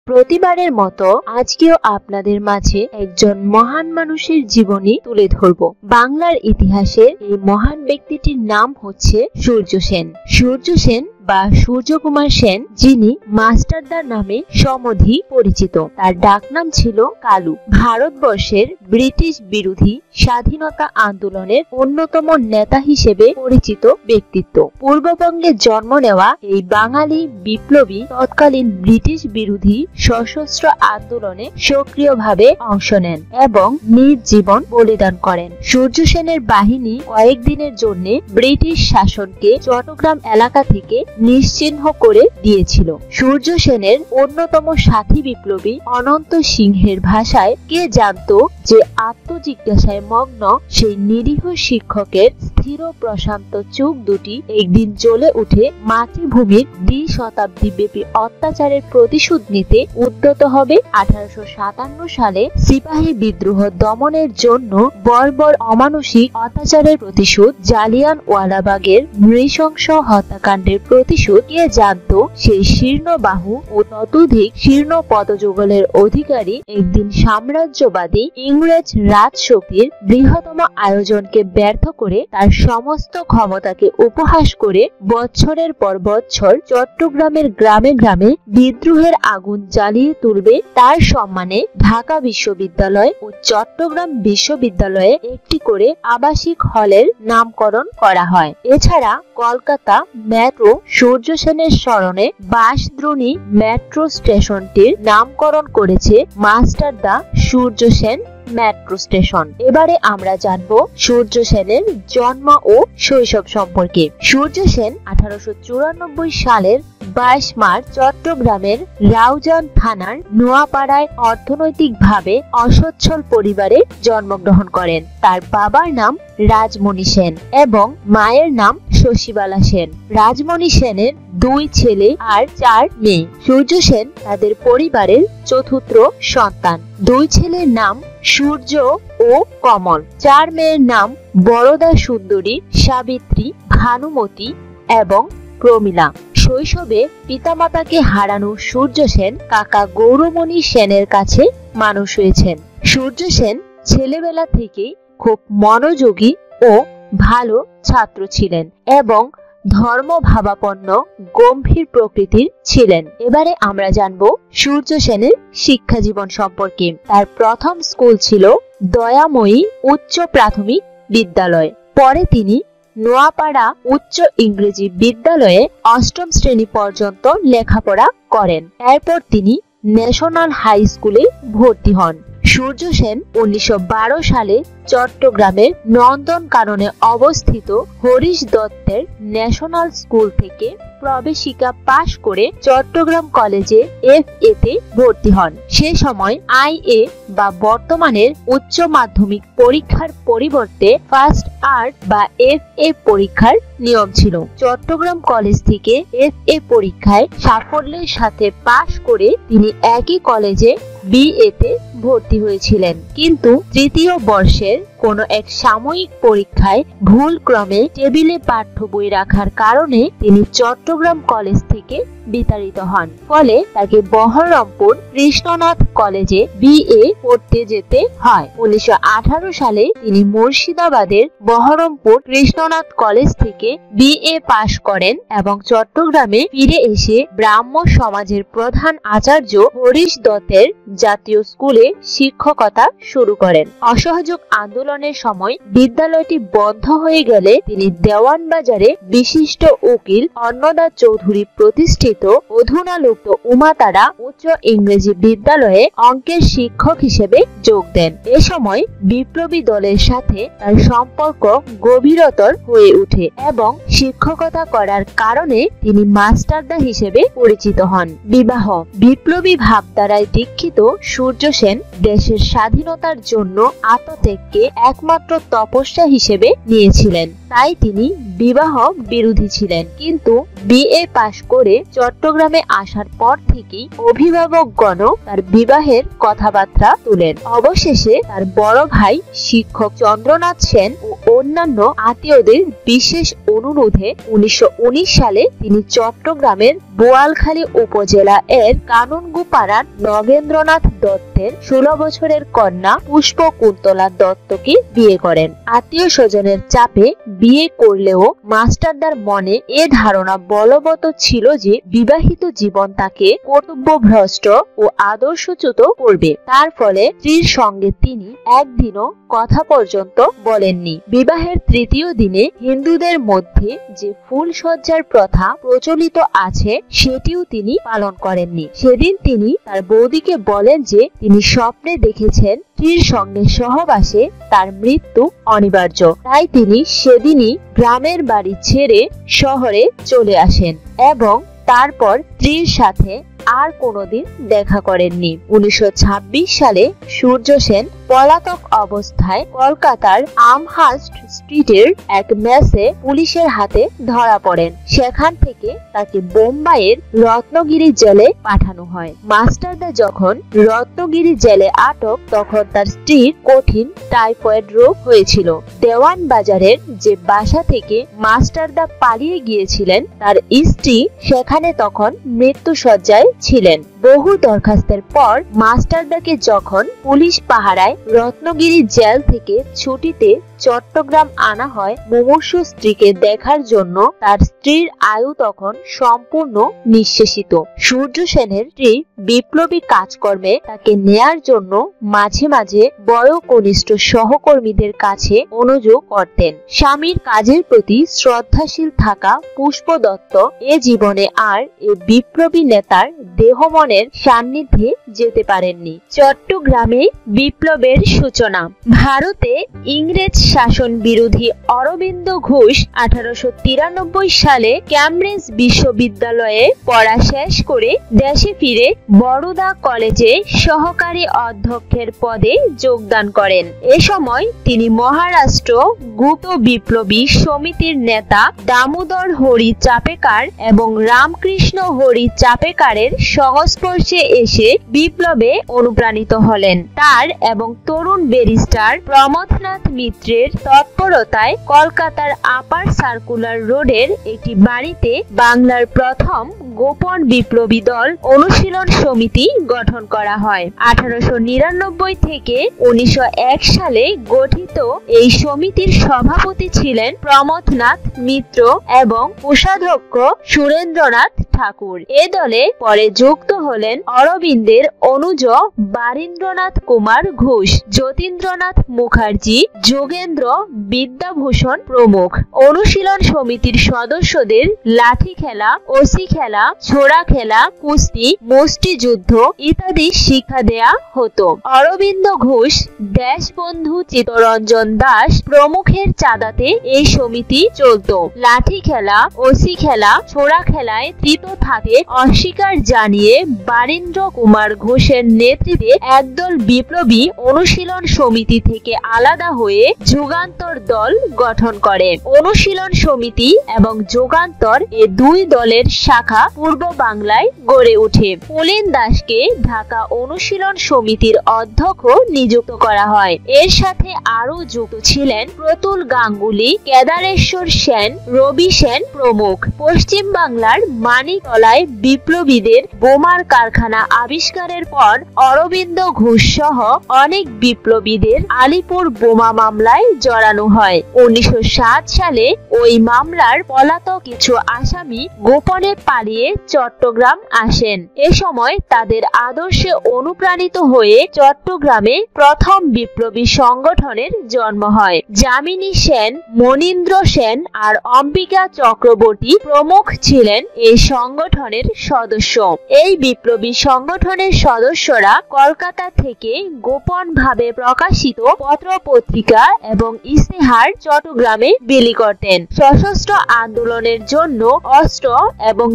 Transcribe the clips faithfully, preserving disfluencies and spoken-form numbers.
প্রতিবারের মতো আজকেও আপনাদের মাঝে একজন মহান মানুষের জীবনী তুলে ধরব। বাংলার ইতিহাসের এই মহান ব্যক্তিটির নাম হচ্ছে সূর্য সেন। সূর্য সেন বা সূর্যকুমার সেন, যিনি মাস্টারদা নামে সমধি পরিচিত। তার ডাকনাম ছিল কালু। ভারতবর্ষের ব্রিটিশ বিরোধী স্বাধীনতা আন্দোলনের অন্যতম নেতা হিসেবে পরিচিত ব্যক্তিত্ব। পূর্ববঙ্গে জন্ম নেওয়া এই বাঙালি বিপ্লবী তৎকালীন ব্রিটিশ বিরোধী সশস্ত্র আন্দোলনে সক্রিয়ভাবে অংশ নেন এবং নিজ জীবন বলিদান করেন। সূর্য সেনের বাহিনী কয়েকদিনের জন্য ব্রিটিশ শাসনকে চট্টগ্রাম এলাকা থেকে নিশ্চিহ্ন করে দিয়েছিল। সূর্য সেনের অন্যতম সাথী বিপ্লবী অনন্ত সিংহের ভাষায়, কে জানত যে আত্মজিজ্ঞাসায় মগ্ন সেই নিরীহ শিক্ষকের স্থির প্রশান্ত চোখ দুটি একদিন জ্বলে উঠে মাতৃভূমির দ্বি শতাব্দী ব্যাপী অত্যাচারের প্রতিশোধ নিতে উদ্যত হবে। আঠারোশো সাতান্ন সালে সিপাহী বিদ্রোহ দমনের জন্য বর্বর অমানসিক অত্যাচারের প্রতিশোধ, জালিয়ানওয়ালাবাগের নৃশংস হত্যাকাণ্ডের প্রতিশোধ। কে জানত সেই শীর্ণ বাহু ও ততোধিক শীর্ণ পদযুগলের অধিকারী একদিন সাম্রাজ্যবাদী ইংরেজ রাজশক্তির বৃহত্তম আয়োজনকে ব্যর্থ করে তার সমস্ত ক্ষমতাকে উপহাস করে বছরের পর বছর চট্টগ্রামের গ্রামে গ্রামে বিদ্রোহের আগুন জ্বালিয়ে তুলবে। তার সম্মানে ঢাকা বিশ্ববিদ্যালয় ও চট্টগ্রাম বিশ্ববিদ্যালয়ে একটি করে আবাসিক হলের নামকরণ করা হয়। এছাড়া কলকাতা মেট্রো সূর্য সেনের স্মরণে বাঁশদ্রোণী মেট্রো স্টেশনটির নামকরণ করেছে মাস্টারদা সূর্য সেন মেট্রো স্টেশন। এবারে আমরা জানব সূর্য সেনের জন্ম ও শৈশব সম্পর্কে। সূর্য সেন আঠারোশো চুরানব্বই সালের বাইশ মার্চ চট্টগ্রামের রাউজান থানার নোয়াপাড়ায় অর্থনৈতিকভাবে অসচ্ছল পরিবারে জন্মগ্রহণ করেন। তার বাবার নাম রাজমণি সেন এবং মায়ের নাম শশীবালা সেন। রাজমণি সেনের দুই ছেলে আর চার মেয়ে। সূর্য সেন তাদের পরিবারের চতুর্থ সন্তান। দুই ছেলের নাম সূর্য ও কমল। চার মেয়ের নাম বরদা সুন্দরী, সাবিত্রী, ভানুমতি এবং প্রমীলা। শৈশবে পিতামাতাকে হারানো সূর্য সেন কাকা গৌরমণি সেনের কাছে মানুষ হয়েছেন। সূর্য সেন ছেলেবেলা থেকেই খুব মনোযোগী ও ভালো ছাত্র ছিলেন এবং ধর্মভাবাপন্ন গম্ভীর প্রকৃতির ছিলেন। এবারে আমরা জানব সূর্য সেনের শিক্ষা জীবন সম্পর্কে। তার প্রথম স্কুল ছিল দয়াময়ী উচ্চ প্রাথমিক বিদ্যালয়। পরে তিনি নোয়াপাড়া উচ্চ ইংরেজি বিদ্যালয়ে অষ্টম শ্রেণী পর্যন্ত লেখাপড়া করেন। এরপর তিনি ন্যাশনাল হাই স্কুলে ভর্তি হন। সূর্য সেন উনিশশো বারো সালে চট্টগ্রামের নন্দনকাননে অবস্থিত হরিশ দত্তের ন্যাশনাল স্কুল থেকে প্রবেশিকা পাশ করে চট্টগ্রাম কলেজে এফ এ তে ভর্তি হন। সে সময় আই এ বা বর্তমানের উচ্চ মাধ্যমিক পরীক্ষার পরিবর্তে ফার্স্ট আর্ট বা এফ এ পরীক্ষার নিয়ম ছিল। চট্টগ্রাম কলেজ থেকে এফ এ পরীক্ষায় সাফল্যের সাথে পাশ করে তিনি একই কলেজে বি এ তে ভর্তি হয়েছিলেন। কিন্তু তৃতীয় বর্ষের কোনো এক সাময়িক পরীক্ষায় ভুল ক্রমে টেবিলে পাঠ্য বই রাখার কারণে তিনি চট্টগ্রাম কলেজ থেকে বিতাড়িত হন। ফলে তাকে বহরমপুর কৃষ্ণনাথ কলেজে বি এ পড়তে যেতে হয়। উনিশশো আঠারো সালে তিনি মুর্শিদাবাদের বহরমপুর কৃষ্ণনাথ কলেজ থেকে বি এ পাশ করেন এবং চট্টগ্রামে ফিরে এসে ব্রাহ্ম সমাজের প্রধান আচার্য হরিশ দত্তের জাতীয় স্কুলে শিক্ষকতা শুরু করেন। অসহযোগ আন্দোলনের সময় বিদ্যালয়টি বন্ধ হয়ে গেলে তিনি দেওয়ানবাজারে বিশিষ্ট উকিল অন্নদা চৌধুরী প্রতিষ্ঠিত অধুনালুপ্ত উমাতারা উচ্চ ইংরেজি বিদ্যালয়ে অঙ্কের শিক্ষক হিসেবে যোগ দেন। এ সময় বিপ্লবী দলের সাথে তার সম্পর্ক গভীরতর হয়ে ওঠে এবং শিক্ষকতা করার কারণে তিনি মাস্টারদা হিসেবে পরিচিত হন। বিবাহ। বিপ্লবী ভাবধারায় দীক্ষিত সূর্য সেন দেশের স্বাধীনতার জন্য আত্মত্যাগকে একমাত্র তপস্যা হিসেবে নিয়েছিলেন। তাই তিনি বিবাহ বিরোধী ছিলেন, কিন্তু বিএ পাশ করে চট্টগ্রামে আসার পর থেকেই অভিভাবকগণও তার বিবাহের কথাবার্তা তুলেন। অবশেষে তার বড় ভাই শিক্ষক চন্দ্রনাথ সেন ও অন্যান্য আত্মীয়দের বিশেষ অনুরোধে উনিশশো উনিশ সালে তিনি চট্টগ্রামের বোয়ালখালী উপজেলা এর কানুনগোপাড়ার নগেন্দ্রনাথ দত্তের ষোলো বছরের কন্যা পুষ্পকুন্তলা দত্তকে বিয়ে করেন। আত্মীয় স্বজনের চাপে বিয়ে করলেও মাস্টারদার মনে এ ধারণা বলবৎ ছিল যে বিবাহিত জীবন তাকে কর্তব্যভ্রষ্ট ও আদর্শচ্যুত করবে। তার ফলে স্ত্রীর সঙ্গে তিনি একদিনও কথা পর্যন্ত বলেননি। বিবাহের তৃতীয় দিনে হিন্দুদের মধ্যে যে ফুল সজ্জার প্রথা প্রচলিত আছে সেটিও তিনি পালন করেননি। সেদিন তিনি তার বৌদিকে বলেন যে তিনি স্বপ্নে দেখেছেন স্ত্রীর সঙ্গে সহবাসে তার মৃত্যু অনিবার্য, তাই তিনি সেদিনই গ্রামের বাড়ি ছেড়ে শহরে চলে আসেন এবং তারপর স্ত্রীর সাথে আর কোনোদিন দেখা করেননি। উনিশশো ছাব্বিশ সালে সূর্য সেন পলাতক অবস্থায় কলকাতার আমহার্স্ট স্ট্রিটের এক মেসে পুলিশের হাতে ধরা পড়েন। সেখান থেকে তাকে বোম্বাইয়ের রত্নগিরি জেলে পাঠানো হয়। মাস্টারদা যখন রত্নগিরি জেলে আটক তখন তার স্ত্রীর কঠিন টাইফয়েড রোগ হয়েছিল। দেওয়ান বাজারের যে বাসা থেকে মাস্টারদা পালিয়ে গিয়েছিলেন তার স্ত্রী সেখানে তখন মৃত্যুশয্যায় ছিলেন। বহু দরখাস্তের পর মাস্টারদাকে যখন পুলিশ পাহারায় রত্নগিরি জেল থেকে ছুটিতে চট্টগ্রাম আনা হয় মুমূর্ষু স্ত্রীকে দেখার জন্য, তার স্ত্রীর আয়ু তখন সম্পূর্ণ নিঃশেষিত। সূর্য সেনের স্ত্রী বিপ্লবী কাজকর্মে তাকে নেয়ার জন্য মাঝে মাঝে বয়োকনিষ্ঠ সহকর্মীদের কাছে অনুযোগ করতেন। স্বামীর কাজের প্রতি শ্রদ্ধাশীল থাকা পুষ্প দত্ত এ জীবনে আর এ বিপ্লবী নেতার দেহমনের সান্নিধ্যে যেতে পারেননি। চট্টগ্রামে বিপ্লবের সূচনা। ভারতে ইংরেজ শাসন বিরোধী অরবিন্দ ঘোষ আঠারোশো তিরানব্বই সালে ক্যামব্রিজ বিশ্ববিদ্যালয়ে পড়া শেষ করে দেশে ফিরে বরোদা কলেজে সহকারী অধ্যক্ষের পদে যোগদান করেন। এ সময় তিনি মহারাষ্ট্র গুপ্ত বিপ্লবী সমিতির নেতা দামোদর হরি চাপেকার এবং রামকৃষ্ণ হরি চাপেকারের সংস্পর্শে এসে বিপ্লবে অনুপ্রাণিত হলেন। তার এবং তরুণ ব্যারিস্টার প্রমথনাথ মিত্রের তৎপরতায় কলকাতার আপার সার্কুলার রোডের একটি বাড়িতে বাংলার প্রথম গোপন বিপ্লবী দল অনুশীলন সমিতি গঠন করা হয়। আঠারোশো নিরানব্বই থেকে উনিশশো এক সালে গঠিত এই সমিতির সভাপতি ছিলেন প্রমথনাথ মিত্র এবং কোষাধ্যক্ষ সুরেন্দ্রনাথ ঠাকুর। এ দলে পরে যুক্ত হলেন অরবিন্দের অনুজ বারীন্দ্রনাথ কুমার ঘোষ, যতীন্দ্রনাথ মুখার্জি, যোগেন্দ্র বিদ্যাভূষণ প্রমুখ। অনুশীলন সমিতির সদস্যদের লাঠি খেলা, ওসি খেলা, ছোড়া খেলা, কুস্তি, মুষ্টিযুদ্ধ ইত্যাদি শিক্ষা দেয়া হতো। অরবিন্দ ঘোষ, দেশবন্ধু চিত্তরঞ্জন দাস প্রমুখের চাঁদাতে এই সমিতি চলত। লাঠি খেলা, ওসি খেলা, ছোড়া খেলায় তৃত থাকে অস্বীকার জানিয়ে বারীন্দ্র কুমার ঘোষের নেতৃত্বে একদল বিপ্লবী অনুশীলন সমিতি থেকে আলাদা হয়ে যুগান্তর দল গঠন করে। অনুশীলন সমিতি এবং যুগান্তর এ দুই দলের শাখা পূর্ব বাংলায় গড়ে ওঠে। পুলিন দাসকে ঢাকা অনুশীলন সমিতির অধ্যক্ষ নিযুক্ত করা হয়। এর সাথে আরো যুক্ত ছিলেন প্রতুল গাঙ্গুলি, কেদারেশ্বর সেন, রবি সেন প্রমুখ। পশ্চিম বাংলার মানিকতলায় বিপ্লবীদের বোমার কারখানা আবিষ্কারের পর অরবিন্দ ঘোষ সহ অনেক বিপ্লবীদের আলিপুর বোমা মামলায় জড়ানো হয়। উনিশশো সাত সালে ওই মামলার পলাতক কিছু আসামি গোপনে পালিয়ে চট্টগ্রাম আসেন। এ সময় তাদের আদর্শে অনুপ্রাণিত হয়ে চট্টগ্রামে প্রথম বিপ্লবী সংগঠনের জন্ম হয়। যামিনী সেন, মনীন্দ্র সেন আর অম্বিকা চক্রবর্তী প্রমুখ ছিলেন এই সংগঠনের সদস্য। এই বিপ্লবী সংগঠনের সদস্যরা কলকাতা থেকে গোপন ভাবে প্রকাশিত পত্র পত্রিকা এবং ইস্তেহার চট্টগ্রামে বিলি করতেন। সশস্ত্র আন্দোলনের জন্য অস্ত্র এবং বিস্ফোরক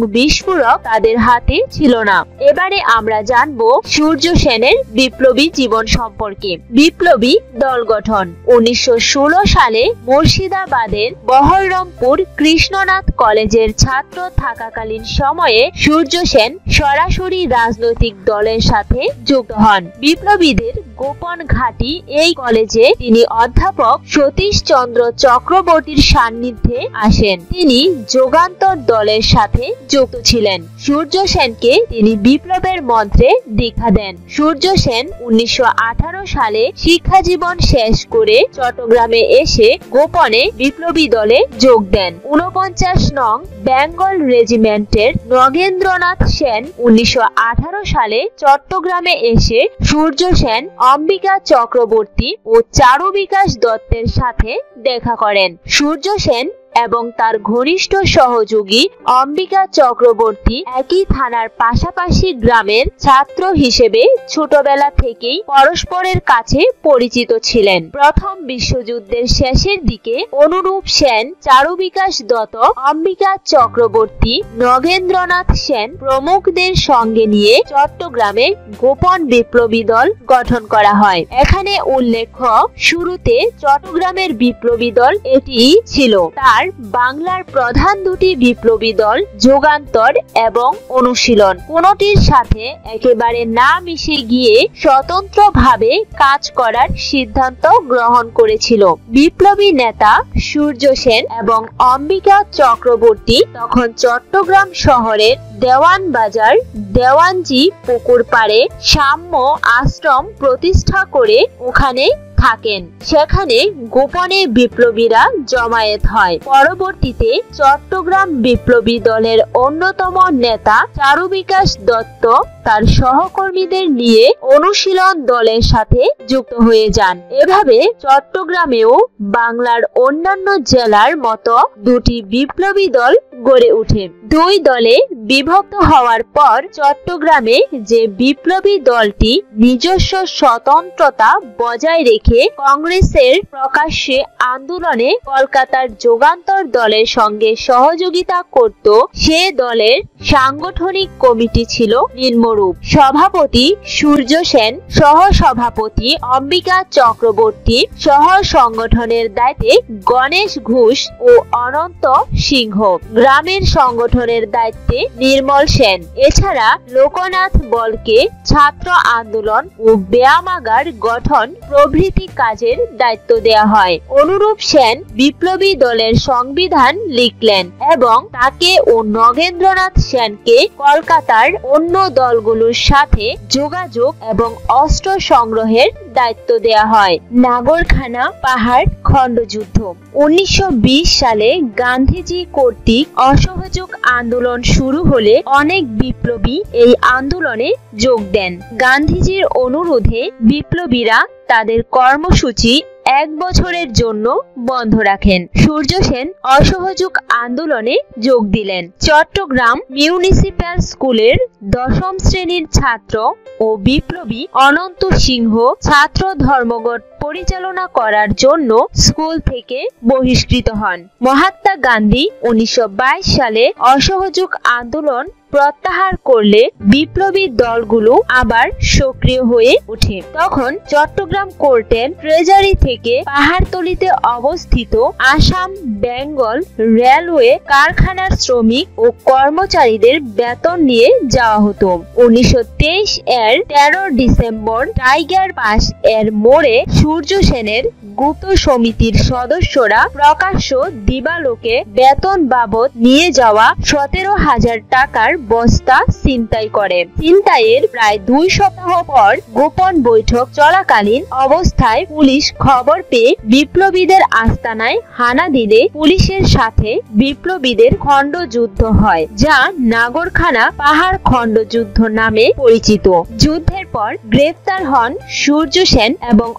বিস্ফোরক তাদের হাতে ছিল না। এবারে আমরা জানবো সূর্য সেনের বিপ্লবী জীবন সম্পর্কে। বিপ্লবী দল গঠন। উনিশশো ষোলো সালে মুর্শিদাবাদের বহরমপুর কৃষ্ণনাথ কলেজের ছাত্র থাকাকালীন সময়ে সূর্য সেন সরাসরি রাজনৈতিক দলের সাথে যুক্ত হন। বিপ্লবীদের গোপন ঘাঁটি এই কলেজে তিনি অধ্যাপক সতীশ চন্দ্র চক্রবর্তীর সান্নিধ্যে আসেন। তিনি যুগান্তর দলের সাথে যুক্ত ছিলেন। সূর্য সেনকে তিনি বিপ্লবের মন্ত্রে দীক্ষা দেন। সূর্য সেন উনিশশো আঠারো সালে শিক্ষা জীবন শেষ করে চট্টগ্রামে এসে গোপনে বিপ্লবী দলে যোগ দেন। ঊনপঞ্চাশ নং বেঙ্গল রেজিমেন্টের নগেন্দ্রনাথ সেন উনিশশো আঠারো সালে চট্টগ্রামে এসে সূর্য সেন, অম্বিকা চক্রবর্তী ও চারু বিকাশ দত্তের সাথে দেখা করেন। সূর্য সেন এবং তার ঘনিষ্ঠ সহযোগী অম্বিকা চক্রবর্তী একই থানার পাশাপাশি গ্রামের ছাত্র হিসেবে ছোটবেলা থেকেই পরস্পরের কাছে পরিচিত ছিলেন। প্রথম বিশ্বযুদ্ধের শেষের দিকে অনুরূপ সেন, চারু বিকাশ দত্ত, অম্বিকা চক্রবর্তী, নগেন্দ্রনাথ সেন প্রমুখদের সঙ্গে নিয়ে চট্টগ্রামে গোপন বিপ্লবী দল গঠন করা হয়। এখানে উল্লেখ্য, শুরুতে চট্টগ্রামের বিপ্লবী দল এটিই ছিল। তার বাংলার প্রধান দুটি বিপ্লবী দল যুগান্তর এবং অনুশীলন কোনটির সাথে একেবারে না মিশে গিয়ে স্বতন্ত্রভাবে কাজ করার সিদ্ধান্ত গ্রহণ করেছিল। বিপ্লবী নেতা সূর্য সেন এবং অম্বিকা চক্রবর্তী তখন চট্টগ্রাম শহরের দেওয়ান বাজার, দেওয়ানজি পুকুর পাড়ে সাম্য আশ্রম প্রতিষ্ঠা করে ওখানে থাকেন। সেখানে গোপনে বিপ্লবীরা জমায়েত হয়। পরবর্তীতে চট্টগ্রাম বিপ্লবী দলের অন্যতম নেতা চারু বিকাশ দত্ত তার সহকর্মীদের নিয়ে অনুশীলন দলের সাথে যুক্ত হয়ে যান। এভাবে চট্টগ্রামেও বাংলার অন্যান্য জেলার মতো দুটি বিপ্লবী দল গড়ে ওঠে। দুই দলে বিভক্ত হওয়ার পর চট্টগ্রামে যে বিপ্লবী দলটি নিজস্ব স্বতন্ত্রতা বজায় রেখে কংগ্রেসের প্রকাশ্যে আন্দোলনে কলকাতার যুগান্তর দলের সঙ্গে সহযোগিতা করত, সে দলের সাংগঠনিক কমিটি ছিল নিম্নরূপ: সভাপতি সূর্য সেন, সহ সভাপতি অম্বিকা চক্রবর্তী, সহ সংগঠনের দায়িত্বে গণেশ ঘোষ ও অনন্ত সিংহ, গ্রামের সংগঠনের দায়িত্বে নির্মল সেন। এছাড়া লোকনাথ বলকে ছাত্র আন্দোলন ও ব্যায়ামাগার গঠন প্রভৃতি কাজের দায়িত্ব দেয়া হয়। অনুরূপ সেন বিপ্লবী দলের সংবিধান লিখলেন এবং তাকে ও নগেন্দ্রনাথ সেনকে কলকাতার অন্য দলগুলোর সাথে যোগাযোগ এবং অস্ত্র সংগ্রহের দায়িত্ব দেয়া হয়। নাগরখানা পাহাড় খণ্ডযুদ্ধ। উনিশশো বিশ সালে গান্ধীজি কর্তৃক অসহযোগ আন্দোলন শুরু হলে অনেক বিপ্লবী এই আন্দোলনে যোগ দেন। গান্ধীজির অনুরোধে বিপ্লবীরা তাদের কর্মসূচি এক বছরের জন্য বন্ধ রাখেন। সূর্য সেন অসহযোগ আন্দোলনে যোগ দিলেন। চট্টগ্রাম মিউনিসিপ্যাল স্কুলের দশম শ্রেণীর ছাত্র ও বিপ্লবী অনন্ত সিংহ ছাত্র ধর্মঘট পরিচালনা করার জন্য স্কুল থেকে বহিষ্কৃত হন। মহাত্মা গান্ধী উনিশশো বাইশ সালে অসহযোগ আন্দোলন প্রত্যাহার করলে বিপ্লবী দলগুলো আবার সক্রিয় হয়ে ওঠে। তখন চট্টগ্রাম কোর্টের ট্রেজারি থেকে পাহাড়তলিতে অবস্থিত আসাম বেঙ্গল রেলওয়ে কারখানার শ্রমিক ও কর্মচারীদের বেতন নিয়ে যাওয়া হতো। উনিশশো তেইশ এর তেরো ডিসেম্বর টাইগার পাস এর মোড়ে সূর্য সেনের গুপ্ত সমিতির সদস্যরা প্রকাশ্য দিবালোকে বেতন বাবদ নিয়ে যাওয়া সতেরো হাজার টাকার বস্তা ছিনতাই করে। ছিনতাইয়ের প্রায় দুই সপ্তাহ পর গোপন বৈঠক চলাকালীন অবস্থায় পুলিশ খবর পেয়ে বিপ্লবীদের আস্তানায় হানা দিলে পুলিশের সাথে বিপ্লবীদের খণ্ডযুদ্ধ হয়, যা নাগরখানা পাহাড় খণ্ডযুদ্ধ নামে পরিচিত। যুদ্ধের পর গ্রেফতার হন সূর্য সেন এবং অম্বিকা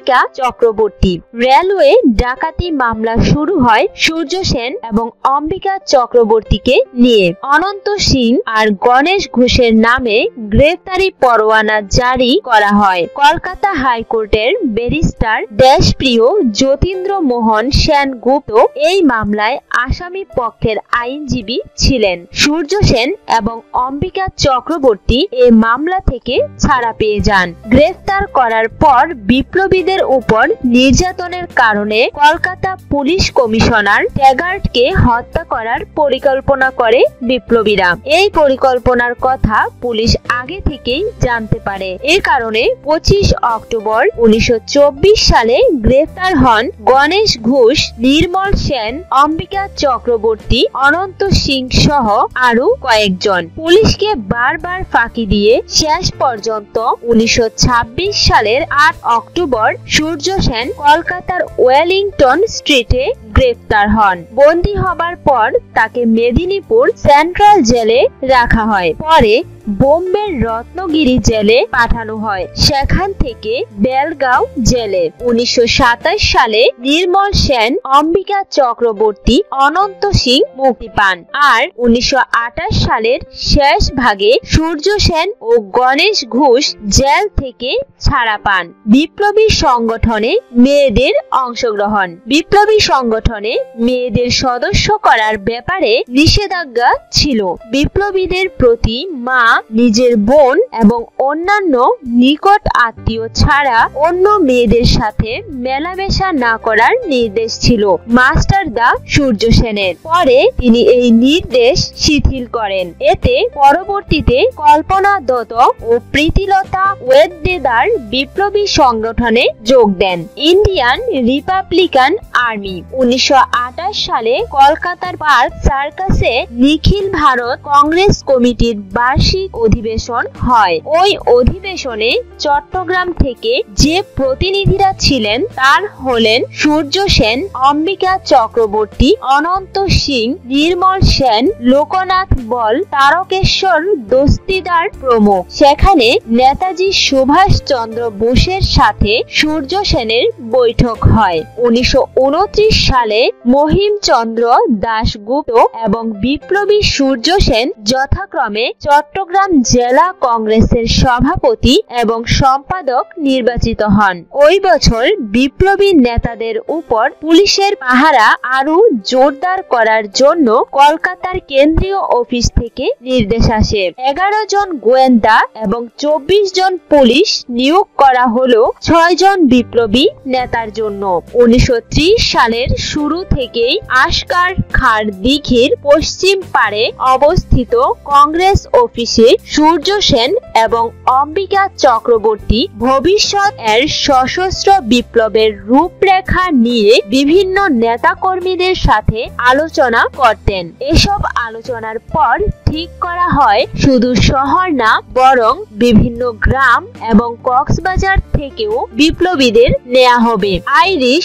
অম্বিকা চক্রবর্তী। রেলওয়ে ডাকাতি মামলা শুরু হয় সূর্য সেন এবং অম্বিকা চক্রবর্তীকে নিয়ে। অনন্ত সিং আর গণেশ ঘোষের নামে গ্রেফতারি পরোয়ানা জারি করা হয়। কলকাতা হাইকোর্টের ব্যারিস্টার দেশপ্রিয় যতীন্দ্র মোহন সেনগুপ্ত এই মামলায় আসামি পক্ষের আইনজীবী ছিলেন। সূর্য সেন এবং অম্বিকা চক্রবর্তী এ মামলা থেকে ছাড়া পেয়ে যান। গ্রেফতার করার পর বিপ্লবীদের উপর নির্যাতনের কারণে কলকাতা পুলিশ কমিশনার ট্যাগার্টকে হত্যা করার পরিকল্পনা করে বিপ্লবীরা। এই পরিকল্পনার কথা পুলিশ আগে থেকেই জানতে পারে। এর কারণে পঁচিশ অক্টোবর উনিশশো চব্বিশ সালে গ্রেফতার হন গণেশ ঘোষ, নির্মল সেন, অম্বিকা চক্রবর্তী, অনন্ত সিং সহ আরো কয়েকজন। পুলিশকে বারবার ফাঁকি দিয়ে শেষ পর্যন্ত উনিশশো ছাব্বিশ সালের আট অক্টোবর সূর্য সেন কলকাতার ওয়েলিংটন স্ট্রিটে গ্রেফতার হন। বন্দী হবার পর তাকে মেদিনীপুর সেন্ট্রাল জেলে রাখা হয়। পরে বোম্বের রত্নগিরি জেলে পাঠানো হয়, সেখান থেকে বেলগাঁও জেলে। উনিশশো সাতাশ সালে নির্মল সেন, অম্বিকা চক্রবর্তী, অনন্ত সিং মুক্তি পান। আর উনিশশো আঠাশ সালের শেষ ভাগে সূর্য সেন ও গণেশ ঘোষ জেল থেকে ছাড়া পান। বিপ্লবী সংগঠনে মেয়েদের অংশগ্রহণ। বিপ্লবী সংগঠনে মেয়েদের সদস্য করার ব্যাপারে নিষেধাজ্ঞা ছিল। বিপ্লবীদের প্রতি মা, নিজের বোন এবং অন্যান্য নিকট আত্মীয় ছাড়া অন্য মেয়েদের সাথে মেলামেশা না করার নির্দেশ ছিল মাস্টার দা সূর্য সেনের। পরে তিনি এই নির্দেশ শিথিল করেন। এতে পরবর্তীতে কল্পনা দত্ত ও প্রীতিলতা ওয়েদ্দেদার বিপ্লবী সংগঠনে যোগ দেন ইন্ডিয়ান রিপাবলিকান আর্মি। উনিশশো আঠাশ সালে কলকাতার পার্ক সার্কাসে নিখিল ভারত কংগ্রেস কমিটির বার্ষিক অধিবেশন হয়। ওই অধিবেশনে চট্টগ্রাম থেকে যে প্রতিনিধিরা ছিলেন তার হলেন সূর্য সেন, অম্বিকা চক্রবর্তী, অনন্ত সিং, নির্মল সেন, লোকনাথ বল, তারকেশ্বর দস্তিদার প্রমুখ। সেখানে নেতাজি সুভাষ চন্দ্র বোসের সাথে সূর্য সেনের বৈঠক হয়। উনিশশো উনত্রিশ সালে মহিম চন্দ্র দাশগুপ্ত এবং বিপ্লবী সূর্য সেন যথাক্রমে চট্টগ্রাম জেলা কংগ্রেসের সভাপতি এবং সম্পাদক নির্বাচিত হন। ওই বছর বিপ্লবী নেতাদের উপর পুলিশের পাহারা আরো জোরদার করার জন্য কলকাতার কেন্দ্রীয় অফিস থেকে নির্দেশ আসে। এগারো জন গোয়েন্দা এবং চব্বিশ জন পুলিশ নিয়োগ করা হলো ছয় জন বিপ্লবী নেতার জন্য। উনিশশো ত্রিশ সালের শুরু থেকেই আশকার খাঁড় দিঘির পশ্চিম পাড়ে অবস্থিত কংগ্রেস অফিসে সূর্য সেন এবং অম্বিকা চক্রবর্তী ভবিষ্যৎ এর সশস্ত্র বিপ্লবের রূপরেখা নিয়ে বিভিন্ন নেতাকর্মীদের সাথে আলোচনা করতেন। এসব আলোচনার পর ঠিক করা হয় শুধু শহর না বরং বিভিন্ন গ্রাম এবং কক্সবাজার থেকেও বিপ্লবীদের নেওয়া হবে। আইরিশ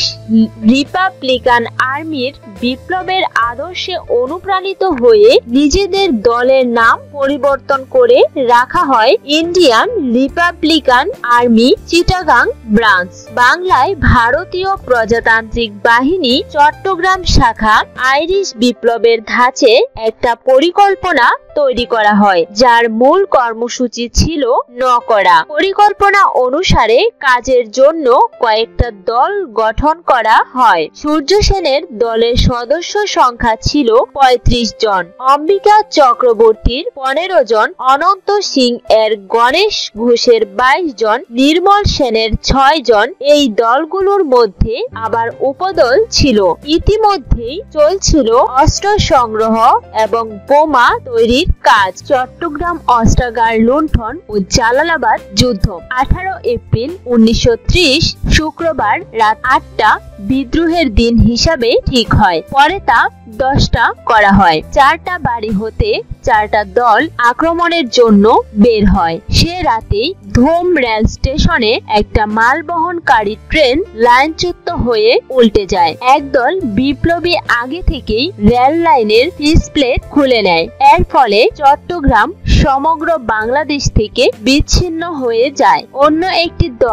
রিপাবলিকান আর্মির বিপ্লবের আদর্শে অনুপ্রাণিত হয়ে নিজেদের দলের নাম পরিবর্তন করে রাখা হয় Indian Republican Army Chittagong branch. বাংলায় ভারতীয় প্রজাতান্ত্রিক বাহিনী চট্টগ্রাম শাখা আইরিশ বিপ্লবের ধাঁচে একটা পরিকল্পনা তৈরি করা হয়, যার মূল কর্মসূচি ছিল ন করা। পরিকল্পনা অনুসারে কাজের জন্য কয়েকটা দল গঠন করা হয়। সূর্য সেনের দলের সদস্য সংখ্যা ছিল পঁয়ত্রিশ জন, অম্বিকা চক্রবর্তীর পনেরো জন, অনন্ত সিং এর গণেশ ঘোষের বাইশ জন, নির্মল সেনের ছয় জন। এই দলগুলোর মধ্যে আবার উপদল ছিল। ইতিমধ্যেই চলছিল অস্ত্র সংগ্রহ এবং বোমা তৈরির কাজ। চট্টগ্রাম অস্ত্রাগার লুণ্ঠন ও জালালাবাদ যুদ্ধ। আঠারো এপ্রিল উনিশশো ত্রিশ শুক্রবার রাত আটটা বিদ্রোহের দিন হিসাবে ঠিক হয়। পরে তা দশটা করা হয়। চারটা বাড়ি হতে চারটা দল আক্রমণের জন্য বের হয়। সে রাতেই ধোম রেল স্টেশনে একটা মালবহনকারী ট্রেন লাইনচ্যুত হয়ে উল্টে যায়। একদল বিপ্লবী আগে থেকেই রেল লাইনের ফিসপ্লেট খুলে নেয়। এর ফলে চট্টগ্রাম সমগ্র বাংলাদেশ থেকে বিচ্ছিন্ন হয়ে যায়। অন্য একটি দল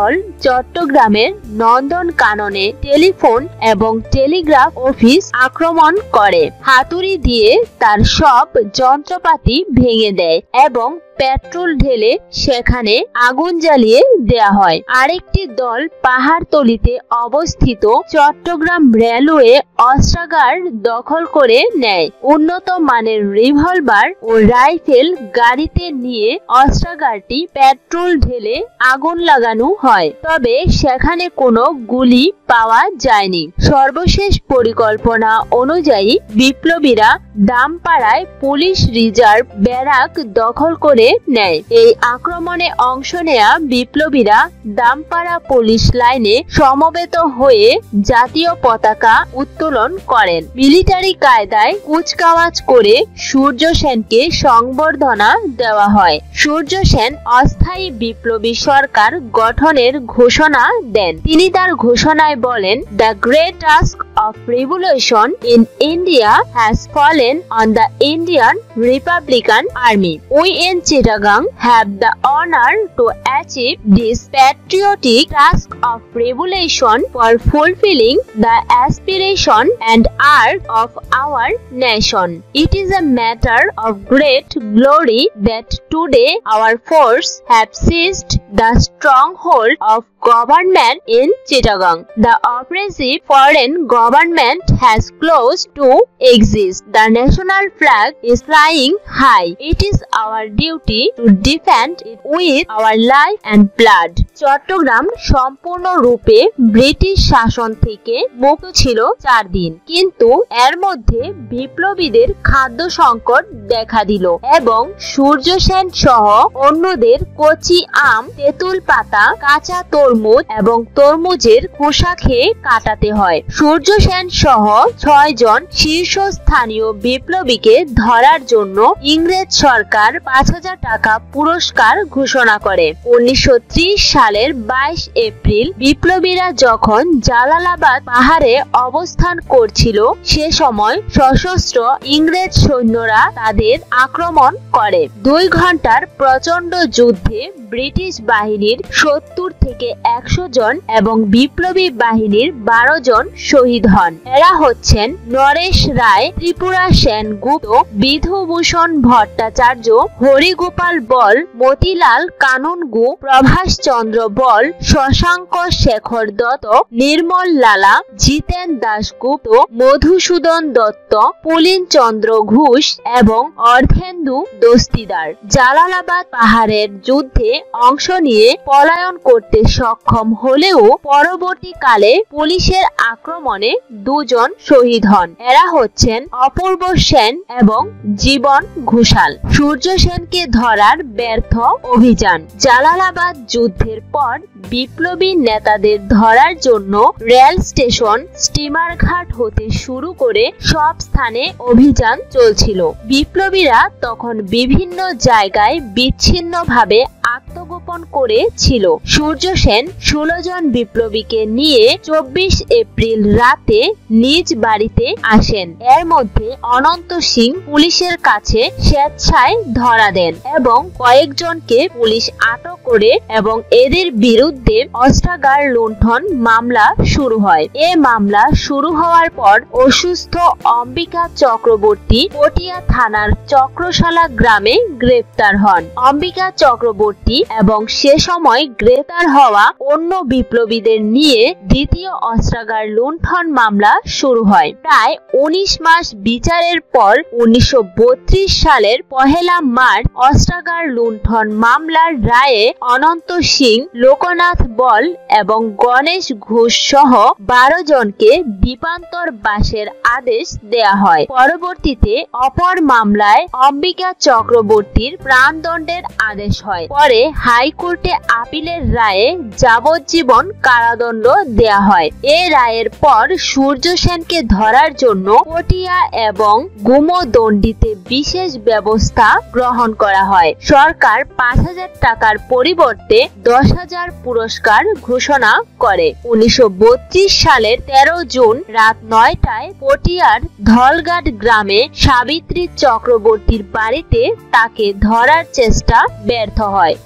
চট্টগ্রামের নন্দনকাননে টেলিফোন এবং টেলিগ্রাফ অফিস আক্রমণ করে। হাতুড়ি দিয়ে তার সব যন্ত্রপাতি ভেঙে দেয় এবং পেট্রোল ঢেলে সেখানে আগুন জ্বালিয়ে দেয়া হয়। আরেকটি দল পাহাড়তলিতে অবস্থিত চট্টগ্রাম রেলওয়ে অস্ত্রাগার দখল করে নেয়। উন্নত মানের রিভলভার ও রাইফেল গাড়িতে নিয়ে অস্ত্রাগারটি পেট্রোল ঢেলে আগুন লাগানো হয়, তবে সেখানে কোনো গুলি পাওয়া যায়নি। সর্বশেষ পরিকল্পনা অনুযায়ী বিপ্লবীরা দামপাড়ায় পুলিশ রিজার্ভ ব্যারাক দখল করে নেয়। এই আক্রমণে অংশ নেয়া বিপ্লবীরা দামপাড়া পুলিশ লাইনে সমবেত হয়ে জাতীয় পতাকা উত্তোলন করেন। মিলিটারি কায়দায় কুচকাওয়াজ করে সূর্য সেনকে সংবর্ধনা দেওয়া হয়। সূর্য সেন অস্থায়ী বিপ্লবী সরকার গঠনের ঘোষণা দেন। তিনি তার ঘোষণায় বলেন, "The great task of revolution in India has fallen on the Indian Republican Army. We in Chittagong have the honor to achieve this patriotic task of revolution for fulfilling the aspiration and art of our nation. It is a matter of great glory that today our force have seized the stronghold of government in Chittagong. The oppressive foreign government has closed to exist. The national flag is flying high. It is our duty to defend it with our life and blood." Chittagong সম্পূর্ণরূপে British শাসন থেকে মুক্ত ছিল চার দিন, কিন্তু এর মধ্যে বিপ্লবীদের খাদ্য সংকট দেখা দিল এবং সূর্য সেন সহ অন্যদের কচি আম, তেঁতুল পাতা, কাঁচা তরমুজ এবং তরমুজের খোসা খেয়ে কাটাতে হয়। সূর্য সেন সহ ছয় জন শীর্ষস্থানীয় বিপ্লবীকে ধরার জন্য ইংরেজ সরকার পাঁচ হাজার টাকা পুরস্কার ঘোষণা করে। উনিশশো ত্রিশ সালের বাইশ এপ্রিল বিপ্লবীরা যখন জালালাবাদ পাহাড়ে অবস্থান করছিল, সে সময় সশস্ত্র ইংরেজ সৈন্যরা তাদের আক্রমণ করে। দুই ঘন্টার প্রচন্ড যুদ্ধে ব্রিটিশ বাহিনীর সত্তর থেকে একশো জন এবং বিপ্লবী বাহিনীর বারো জন শহীদ হন। এরা হচ্ছেন নরেশ রায়, ত্রিপুরা সেনগুপ্ত, বিধুভূষণ ভট্টাচার্য, হরিগোপাল বল, মতিলাল কানুনগু, প্রভাষ চন্দ্র বল, শশাঙ্ক শেখর দত্ত, নির্মল লালা, জিতেন দাশগুপ্ত, মধুসূদন দত্ত, পুলিন চন্দ্র ঘোষ এবং অর্ধেন্দু দস্তিদার। জালালাবাদ পাহাড়ের যুদ্ধে অংশ নিয়ে পলায়ন করতে সক্ষম হলেও পরবর্তীকালে পুলিশের আক্রমণে দুজন শহীদ হন। এরা হচ্ছেন অপূর্ব সেন এবং জীবন ঘোষাল। সূর্য সেনকে ধরার ব্যর্থ অভিযান। জালালাবাদ যুদ্ধের পর বিপ্লবী নেতাদের ধরার জন্য রেল স্টেশন, স্টিমার ঘাট হতে শুরু করে সব স্থানে অভিযান চলছিল। বিপ্লবীরা তখন বিভিন্ন জায়গায় বিচ্ছিন্নভাবে আত্মগোপন করেছিল। সূর্য সেন ষোলো জন বিপ্লবীকে নিয়ে চব্বিশ এপ্রিল রাতে নিজ বাড়িতে আসেন। এর মধ্যে অনন্ত সিং পুলিশের কাছে স্বেচ্ছায় ধরা দেন এবং কয়েকজনকে পুলিশ আটক করে এবং এদের বিরুদ্ধে অস্ত্রাগার লুণ্ঠন মামলা শুরু হয়। এ মামলা শুরু হওয়ার পর অসুস্থ অম্বিকা চক্রবর্তী পটিয়া থানার চক্রশালা গ্রামে গ্রেপ্তার হন। অম্বিকা চক্রবর্তী এবং সে সময় গ্রেপ্তার হওয়া অন্য বিপ্লবীদের নিয়ে দ্বিতীয় অস্ত্রাগার লুণ্ঠন মামলা শুরু হয়। প্রায় উনিশ মাস বিচারের পর উনিশশো বত্রিশ সালের পহেলা মার্চ অস্ত্রাগার লুণ্ঠন মামলার রায়ে অনন্ত সিং, লোকনাথ বল এবং গণেশ ঘোষ সহ বারো জনকে দ্বীপান্তর বাসের আদেশ দেয়া হয়। পরবর্তীতে অপর মামলায় অম্বিকা চক্রবর্তীর প্রাণদণ্ডের আদেশ হয়। পরে হাইকোর্টে আপিলের রায়ে যাবজ্জীবন কারাদণ্ড দেয়া হয়। এ রায়ের পর সূর্য সেনকে ধরার জন্য পটিয়া এবং গুমদণ্ডিতে বিশেষ ব্যবস্থা গ্রহণ করা হয়। সরকার পাঁচ হাজার টাকার পরিবর্তে দশ হাজার পুরস্কার ঘোষণা করে। উনিশশো বত্রিশ সালের তেরো জুন রাত নয়টায় পটিয়ার ধলঘাট গ্রামে সাবিত্রী চক্রবর্তীর বাড়িতে তাকে ধরার চেষ্টা ব্যর্থ হয়। ব্রিটিশ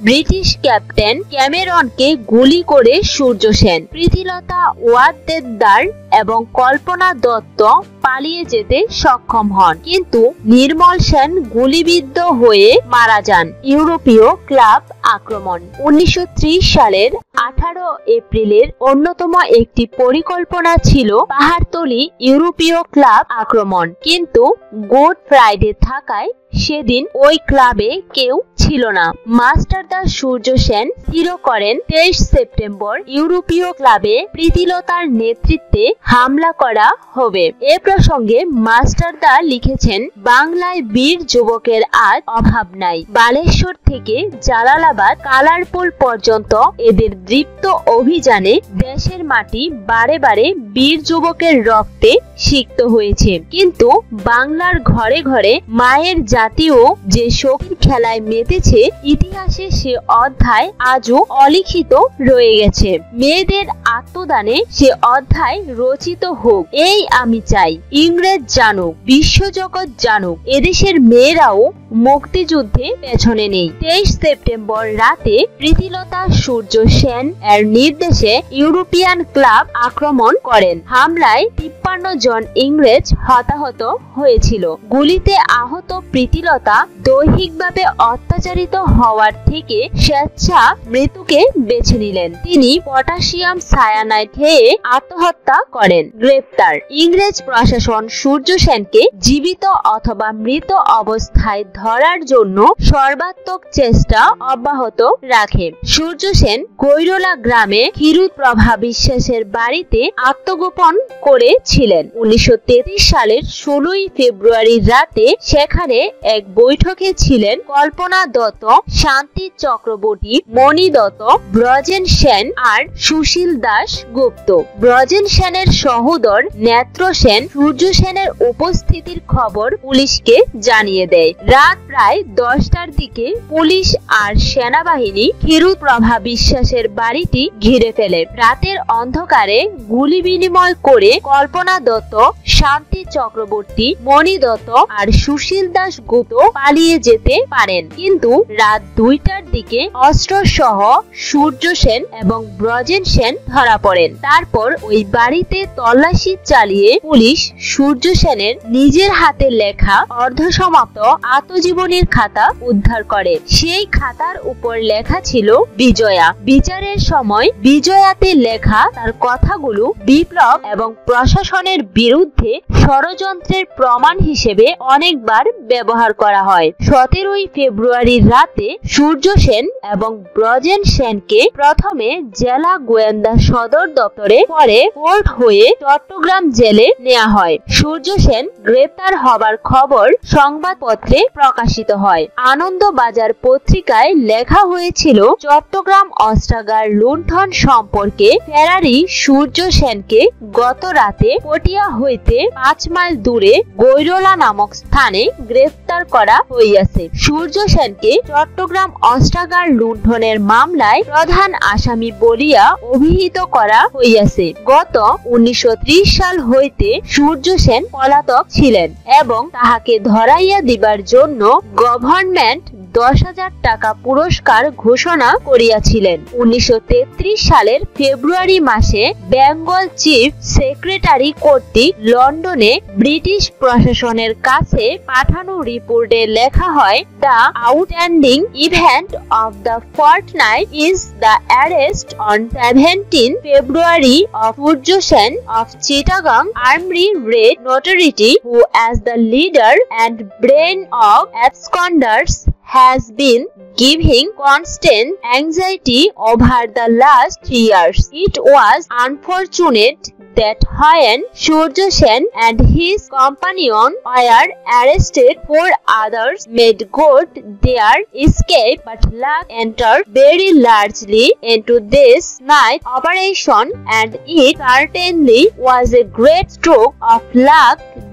পুলিশ ক্যাপ্টেন ক্যামেরনকে গুলি করে সূর্য সেন, প্রীতিলতা ওয়াদ্দেদার এবং কল্পনা দত্ত পালিয়ে যেতে সক্ষম হন, কিন্তু নির্মল সেন গুলিবিদ্ধ হয়ে মারা যান। ইউরোপীয় ক্লাব আক্রমণ। উনিশশো ত্রিশ সালের আঠারো এপ্রিলের অন্যতম একটি পরিকল্পনা ছিল পাহাড়তলি ইউরোপীয় ক্লাব আক্রমণ, কিন্তু গুড ফ্রাইডে থাকায় সেদিন ওই ক্লাবে কেউ ছিল না। মাস্টারদা সূর্য সেন স্থির করেন তেইশ সেপ্টেম্বর ইউরোপীয় ক্লাবে প্রীতিলতার নেতৃত্বে হামলা করা হবে। এ প্রসঙ্গে মাস্টারদা লিখেছেন, বাংলায় বীর যুবকের আজ অভাব নাই। বালেশ্বর থেকে জালালাবাদ কালারপুল পর্যন্ত এদের দীপ্ত অভিযানে দেশের মাটি বারে বারে বীর যুবকের রক্তে সিক্ত হয়েছে, কিন্তু বাংলার ঘরে ঘরে মায়ের জাতীয় যে শক্তির খেলায় মেতেছে, ইতিহাসে সে অধ্যায় আজও অলিখিত রয়ে গেছে। মেয়েদের আত্মদানে সে অধ্যায় রচিত হোক, এই আমি চাই। ইংরেজ জানুক, বিশ্বজগৎ জানুক, এদেশের মেয়েরাও মুক্তিযুদ্ধে পেছনে নেই। তেইশ সেপ্টেম্বর রাতে প্রীতিলতা সূর্য সেন এর নির্দেশে ইউরোপিয়ান ক্লাব আক্রমণ করেন। হামলায় তিপ্পান্ন জন ইংরেজ হতাহত হয়েছিল। গুলিতে আহত প্রীতিলতা দৈহিকভাবে অত্যাচারিত হওয়ার থেকে স্বেচ্ছা মৃত্যুকে বেছে নিলেন। তিনি পটাশিয়াম সায়ানাইড খেয়ে আত্মহত্যা করেন। গ্রেপ্তার। ইংরেজ প্রশাসন সূর্য সেনকে জীবিত অথবা মৃত অবস্থায় ধরার জন্য সর্বাত্মক চেষ্টা অব্যাহত রাখে। সূর্য সেন গৈরলা গ্রামে ক্ষীরুপ্রভা বিশ্বাসের বাড়িতে আত্মগোপন করেছিলেন। উনিশশো তেত্রিশ সালের ষোলোই ফেব্রুয়ারি রাতে সেখানে এক বৈঠকে ছিলেন কল্পনা দত্ত, শান্তি চক্রবর্তী, মণি দত্ত, ব্রজেন সেন আর সুশীল দাস গুপ্ত। ব্রজেন সেনের সহোদর নেত্র সেন সূর্য সেনের উপস্থিতির খবর পুলিশকে জানিয়ে দেয়। রাত প্রায় দশটার দিকে পুলিশ আর সেনাবাহিনী ক্ষীরুপ্রভা বিশ্বাসের বাড়িটি ঘিরে ফেলে। রাতের অন্ধকারে গুলি বিনিময় করে কল্পনা দত্ত, শান্তি চক্রবর্তী, মণি দত্ত আর সুশীল দাস গুপ্ত পালিয়ে যেতে পারেন, কিন্তু রাত দুইটার দিকে অস্ত্র সহ সূর্য সেন এবং ব্রজেন সেন ধরা পড়েন। তারপর ওই বাড়িতে তল্লাশি চালিয়ে পুলিশ সূর্য সেনের নিজের হাতে লেখা অর্ধসমাপ্ত আত্মজীবনীর খাতা উদ্ধার করে। সেই খাতার উপর লেখা ছিল বিজয়া। বিচারের সময় বিজয়াতে লেখা তার কথাগুলো বিপ্লব এবং প্রশাসনের বিরুদ্ধে ষড়যন্ত্রের প্রমাণ হিসেবে অনেকবার ব্যবহার করা হয়। সতেরোই ফেব্রুয়ারির রাতে সূর্য সেন এবং ব্রজেন সেনকে প্রথমে জেলা গোয়েন্দা সদর দপ্তরে, পরে কোর্ট হয়ে চট্টগ্রাম জেলে নেওয়া হয়। সূর্য সেন গ্রেপ্তার হবার খবর সংবাদপত্রে প্রকাশিত হয়। আনন্দবাজার পত্রিকায় লেখা হয়েছিল, চট্টগ্রাম অস্ত্রাগার লুণ্ঠন সম্পর্কে ফেরারি সূর্য সেনকে গত রাতে পটিয়া হইতে পাঁচ মাইল দূরে গৈরলা নামক স্থানে গ্রেফতার করা হইয়াছে। সূর্য সেনকে চট্টগ্রাম অস্ত্রাগার লুণ্ঠনের মামলায় প্রধান আসামি বলিয়া অভিহিত করা হইয়াছে। গত উনিশশো ত্রিশ সাল হইতে সূর্য সেন পলাতক ছিলেন এবং তাহাকে ধরাইয়া দিবার জন্য গভর্নমেন্ট দশ হাজার টাকা পুরস্কার ঘোষণা করিয়াছিলেন। উনিশশো তেত্রিশ সালের ফেব্রুয়ারি মাসে বেঙ্গল চিফ সেক্রেটারি কর্তৃক লন্ডনে ব্রিটিশ প্রশাসনের কাছে পাঠানো রিপোর্টে লেখা হয়, the outstanding event of the fortnight is the arrest on seventeen February of Surya Sen of Chittagong armoury raid notoriety who as the leader and brain of absconders has been giving constant anxiety over the last three years. It was unfortunate that when Surya Sen and his companion were arrested, four others made good their escape, but luck entered very largely into this night operation, and it certainly was a great stroke of luck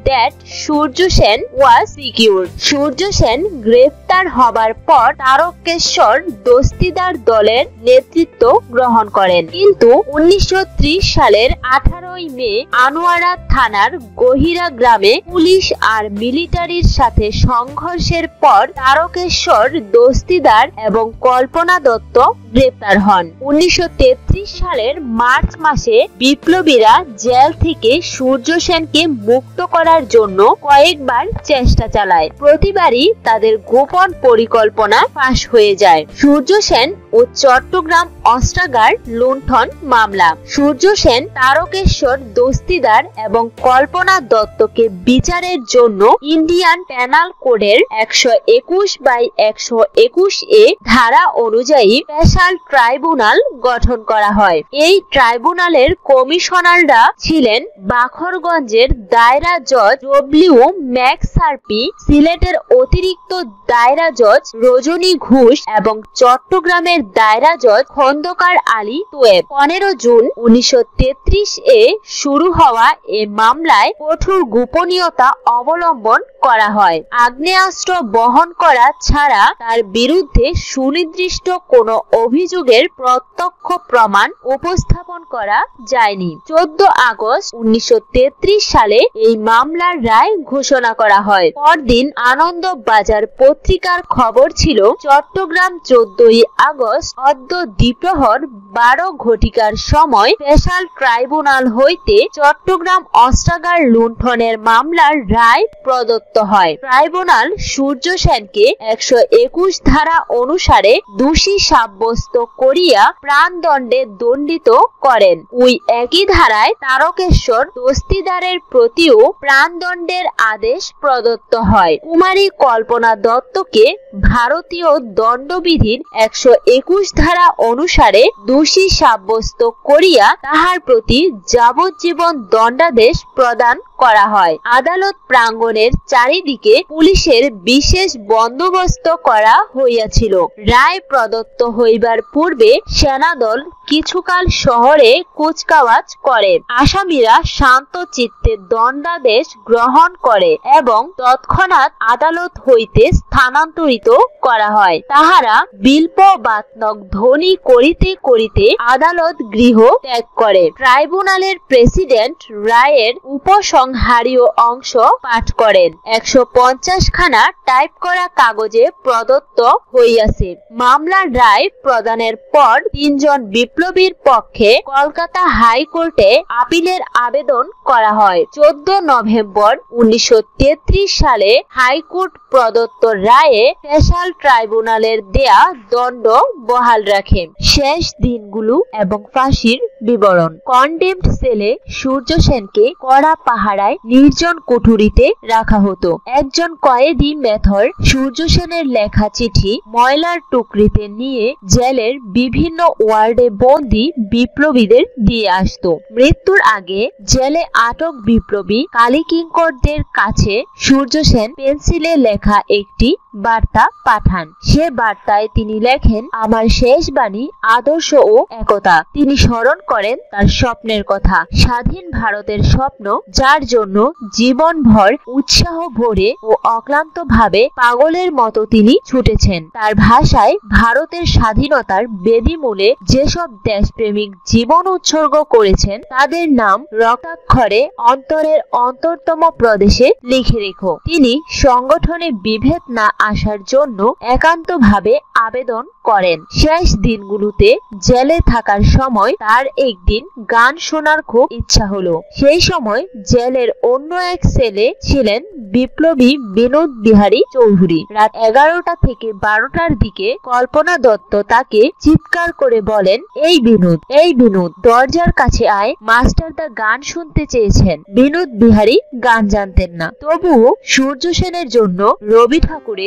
that Surya Sen was secured. Surya Sen গ্রেফতার হবার পর তারকেশ্বর দস্তিদার দলের নেতৃত্ব গ্রহণ করেন, কিন্তু উনিশশো ত্রিশ সালের আঠারোই মে আনোয়ারা থানার গহিরা গ্রামে পুলিশ আর মিলিটারির সাথে সংঘর্ষের পর তারকেশ্বর দস্তিদার এবং কল্পনা দত্ত গ্রেপ্তার হন। উনিশশো তেত্রিশ সালের মার্চ মাসে বিপ্লবীরা জেল থেকে সূর্য সেনকে মুক্ত করার জন্য কয়েকবার চেষ্টা চালায়। প্রতিবারই তাদের গোপন পরিকল্পনা ফাঁস হয়ে যায়। সূর্য সেন ও চট্টগ্রাম অস্ত্রাগার লুণ্ঠন মামলা। সূর্য সেন, তারকেশ্বর দস্তিদার এবং কল্পনা দত্তকে বিচারের জন্য ইন্ডিয়ান পেনাল কোডের একশো একুশ বাই একশো একুশ এ ধারা অনুযায়ী স্পেশাল ট্রাইব্যুনাল গঠন করা হয়। এই ট্রাইব্যুনালের কমিশনাররা ছিলেন বাখরগঞ্জের দায়রা জজ ডব্লিউ ম্যাকসারপি, সিলেটের অতিরিক্ত দায়রা জজ রজনী ঘোষ এবং চট্টগ্রামের দায়রা জজ খন্দকার আলী তোয়েব। পনেরো জুন উনিশশো তেত্রিশ এ শুরু হওয়া এ মামলায় কঠোর গোপনীয়তা অবলম্বন করা হয়। আগ্নেয়াস্ত্র বহন করা ছাড়া তার বিরুদ্ধে সুনির্দিষ্ট কোনো অভিযোগের প্রত্যক্ষ প্রমাণ উপস্থাপন করা যায়নি। চোদ্দ আগস্ট উনিশশো তেত্রিশ সালে এই মামলার রায় ঘোষণা করা হয়। পরদিন আনন্দ বাজার পত্রিকার খবর ছিল, চট্টগ্রাম চোদ্দই আগস্ট অদ্য দ্বিপ্রহর বারো ঘটিকার সময় স্পেশাল ট্রাইব্যুনাল হইতে চট্টগ্রাম অস্ত্রাগার লুণ্ঠনের মামলার রায় প্রদত্ত হয়। ট্রাইব্যুনাল সূর্য সেনকে একশো একুশ ধারা অনুসারে দোষী সাব্যস্ত করিয়া প্রাণদণ্ডে দণ্ডিত করেন। ওই একই ধারায় তারকেশ্বর দস্তিদারের প্রতিও প্রাণদণ্ডের আদেশ প্রদত্ত হয়। কুমারী কল্পনা দত্তকে ভারতীয় দণ্ডবিধির একশো একুশ ধারা অনুসারে দোষী সাব্যস্ত করিয়া তাহার প্রতি যাবজ্জীবন দণ্ডাদেশ প্রদান করা হয়। আদালত প্রাঙ্গণের চারিদিকে পুলিশের বিশেষ বন্দোবস্ত করা হইয়াছিল। রায় প্রদত্ত হইবার পূর্বে সেনাদল কিছুকাল শহরে কুচকাওয়াজ করে। আসামিরা শান্ত চিত্তে দণ্ডাদেশ গ্রহণ করে এবং তৎক্ষণাৎ আদালত হইতে স্থানান্তরিত করা হয়। তাহারা বিল্পবাতনক ধ্বনি করিতে করিতে আদালত গৃহ ত্যাগ করে। ট্রাইব্যুনালের প্রেসিডেন্ট রায়ের উপসংহারীয় অংশ পাঠ করেন। একশো পঞ্চাশ খানা টাইপ করা কাগজে প্রদত্ত হইয়াছে। মামলার রায় প্রদানের পর তিনজন বিপ্লবীর পক্ষে কলকাতা হাইকোর্টে আপিলের আবেদন করা হয়। চোদ্দ নভেম্বর উনিশশো তেত্রিশ সালে হাইকোর্ট প্রদত্ত রায়ে স্পেশাল ট্রাইব্যুনালের দেয়া দণ্ড বহাল রাখে। শেষ দিনগুলো এবং ফাঁসির বিবরণ। কনডেমড সেলে সূর্য সেনকে কড়া পাহারায় নির্জন কুঠুরিতে রাখা হতো। একজন কয়েদি মেথর সূর্য সেনের লেখা চিঠি ময়লার টুকরিতে নিয়ে জেলের বিভিন্ন ওয়ার্ডে বন্দী বিপ্লবীদের দিয়ে আসতো। মৃত্যুর আগে জেলে আটক বিপ্লবী কালীকিঙ্করদের কাছে সূর্য সেন পেন্সিলে লেখা একটি বার্তা পাঠান। সে বার্তায় তিনি লেখেন, আমার শেষ বাণী আদর্শ ও একতা। তিনি স্মরণ করেন তার স্বপ্নের কথা, স্বাধীন ভারতের স্বপ্ন, যার জন্য জীবনভর উৎসাহ ভরে ও অক্লান্ত ভাবে পাগলের মতো তিনি ছুটেছেন। তার ভাষায়, ভারতের স্বাধীনতার বেদিমূলে যেসব দেশপ্রেমিক জীবন উৎসর্গ করেছেন তাদের নাম রক্তাক্ষরে অন্তরের অন্তরতম প্রদেশে লিখে রেখো। তিনি সংগঠনে বিভেদ না আসার জন্য একান্তভাবে আবেদন করেন। শেষ দিনগুলোতে জেলে থাকার সময় তার একদিন গান শোনার খুব ইচ্ছা হলো। সেই সময় জেলের অন্য এক ছেলে ছিলেন বিপ্লবী বিনোদ বিহারী চৌধুরী। রাত এগারোটা থেকে বারোটার দিকে কল্পনা দত্ত তাকে চিৎকার করে বলেন, এই বিনোদ, এই বিনোদ, দরজার কাছে আয়, মাস্টারদা গান শুনতে চেয়েছেন। বিনোদ বিহারী গান জানতেন না, তবুও সূর্য সেনের জন্য রবি ঠাকুরের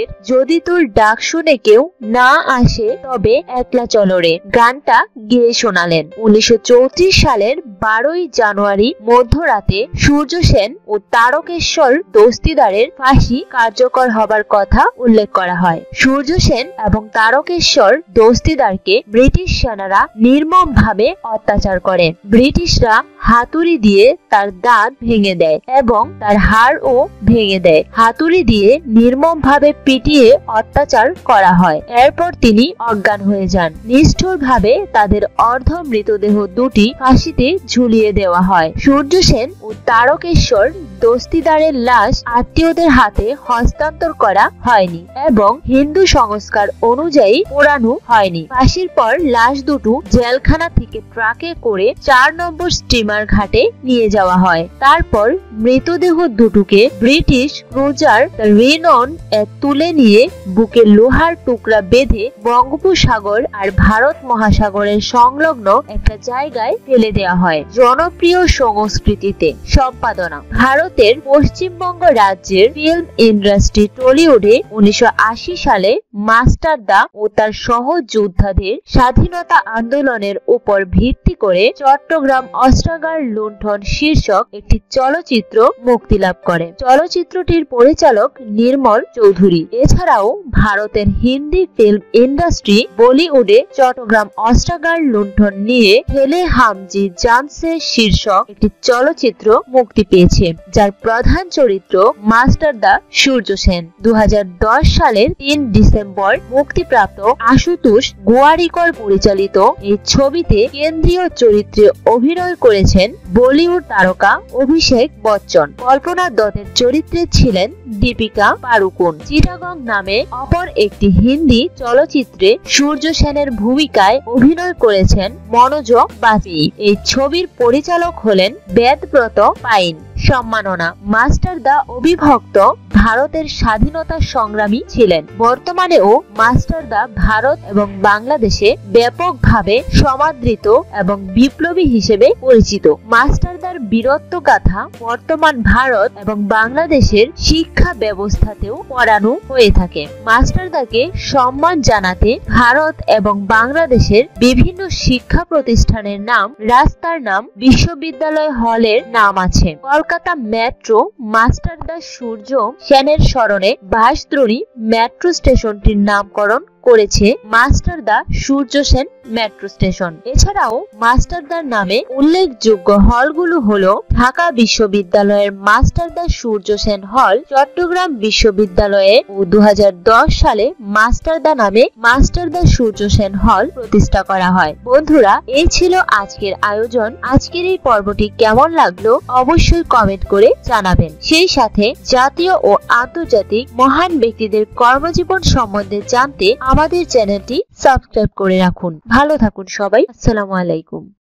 রায়ের যদি তোর ডাক শুনে কেউ না আসে তবে একলা চলো রে গানটা গেয়ে শোনালেন। উনিশশো চৌত্রিশ সালের বারোই জানুয়ারি মধ্যরাতে সূর্য সেন ও তারকেশ্বর দস্তিদারের ফাঁসি কার্যকর হবার কথা উল্লেখ করা হয়। সূর্য সেন এবং তারকেশ্বর দস্তিদারকে ব্রিটিশ সেনারা নির্মমভাবে অত্যাচার করে। ব্রিটিশরা হাতুড়ি দিয়ে তার দাঁত ভেঙে দেয় এবং তার হাড়ও ভেঙে দেয়। হাতুড়ি দিয়ে নির্মমভাবে পিটিয়ে অত্যাচার করা হয়। এরপর তিনি অজ্ঞান হয়ে যান। নিষ্ঠুরভাবে তাদের অর্ধ মৃতদেহ দুটি ফাঁসিতে ঝুলিয়ে দেওয়া হয়। সূর্য সেন ও তারকেশ্বর দস্তিদারের লাশ আত্মীয়দের হাতে হস্তান্তর করা হয়নি এবং হিন্দু সংস্কার অনুযায়ী পোড়ানো হয়নি। ফাঁসির পর লাশ দুটো জেলখানা থেকে ট্রাকে করে চার নম্বর স্টিমার ঘাটে নিয়ে যাওয়া হয়। তারপর মৃতদেহ দুটোকে ব্রিটিশ ক্রুজার রেনন তুলে নিয়ে বুকে লোহার টুকরা বেঁধে বঙ্গোপসাগর আর ভারত মহাসাগরের সংলগ্ন একটা জায়গায় ফেলে দেওয়া হয়। জনপ্রিয় সংস্কৃতিতে সম্পাদনা। ভারতের পশ্চিমবঙ্গ রাজ্যের ফিল্ম ইন্ডাস্ট্রি টলিউডে উনিশশো আশি সালে মাস্টারদা ও তার সহযোদ্ধাদের স্বাধীনতা আন্দোলনের উপর ভিত্তি করে চট্টগ্রাম অস্ত্রাগার লুণ্ঠন শীর্ষক একটি চলচ্চিত্র মুক্তি লাভ করে। চলচ্চিত্রটির পরিচালক নির্মল চৌধুরী। এছাড়াও ভারতের হিন্দি ফিল্ম ইন্ডাস্ট্রি বলিউডে চট্টগ্রাম অস্ত্রাগার লুণ্ঠন নিয়ে হেলে হামজি জানসে শীর্ষক একটি চলচ্চিত্র মুক্তি পেয়েছে, যার প্রধান চরিত্র মাস্টারদা সূর্য সেন। দু হাজার দশ সালের তিন ডিসেম্বর মুক্তিপ্রাপ্ত আশুতোষ গোয়ারিকর পরিচালিত এই ছবিতে কেন্দ্রীয় চরিত্রে অভিনয় করেছেন বলিউড তারকা অভিষেক বচ্চন। কল্পনা দত্তের চরিত্রে ছিলেন দীপিকা পাড়ুকোন। চিটাগং নামে অপর একটি হিন্দি চলচ্চিত্রে সূর্য সেনের ভূমিকায় অভিনয় করেছেন মনোজ বাজপেয়ী। এই ছবির পরিচালক হলেন বেদব্রত পাইন। সম্মাননা। মাস্টারদা অবিভক্ত ভারতের স্বাধীনতা সংগ্রামী ছিলেন। বর্তমানেও মাস্টারদা ভারত এবং বাংলাদেশে ব্যাপকভাবে সমাদৃত এবং বিপ্লবী হিসেবে পরিচিত। মাস্টারদার বীরত্ব গাথা বর্তমান ভারত এবং বাংলাদেশের শিক্ষা ব্যবস্থাতেও পড়ানো হয়ে থাকে। মাস্টারদাকে সম্মান জানাতে ভারত এবং বাংলাদেশের বিভিন্ন শিক্ষা প্রতিষ্ঠানের নাম, রাস্তার নাম, বিশ্ববিদ্যালয় হলের নাম আছে। কলকাতা মেট্রো মাস্টারদা সূর্য সেনের স্মরণে বাঁশদ্রোণী মেট্রো স্টেশনটির নামকরণ করেছে মাস্টারদা সূর্য সেন মেট্রো স্টেশন। এছাড়াও মাস্টারদার নামে উল্লেখযোগ্য হলগুলো হলো ঢাকা বিশ্ববিদ্যালয়ের মাস্টারদা সূর্য সেন হল, চট্টগ্রাম বিশ্ববিদ্যালয়ে ও দু হাজার দশ সালে মাস্টারদা নামে মাস্টারদা সূর্য সেন হল প্রতিষ্ঠা করা হয়। বন্ধুরা, এই ছিল আজকের আয়োজন। আজকের এই পর্বটি কেমন লাগলো অবশ্যই কমেন্ট করে জানাবেন। সেই সাথে জাতীয় ও আন্তর্জাতিক মহান ব্যক্তিদের কর্মজীবন সম্বন্ধে জানতে আমাদের চ্যানেলটি সাবস্ক্রাইব করে রাখুন। ভালো থাকুন সবাই। আসসালামু আলাইকুম।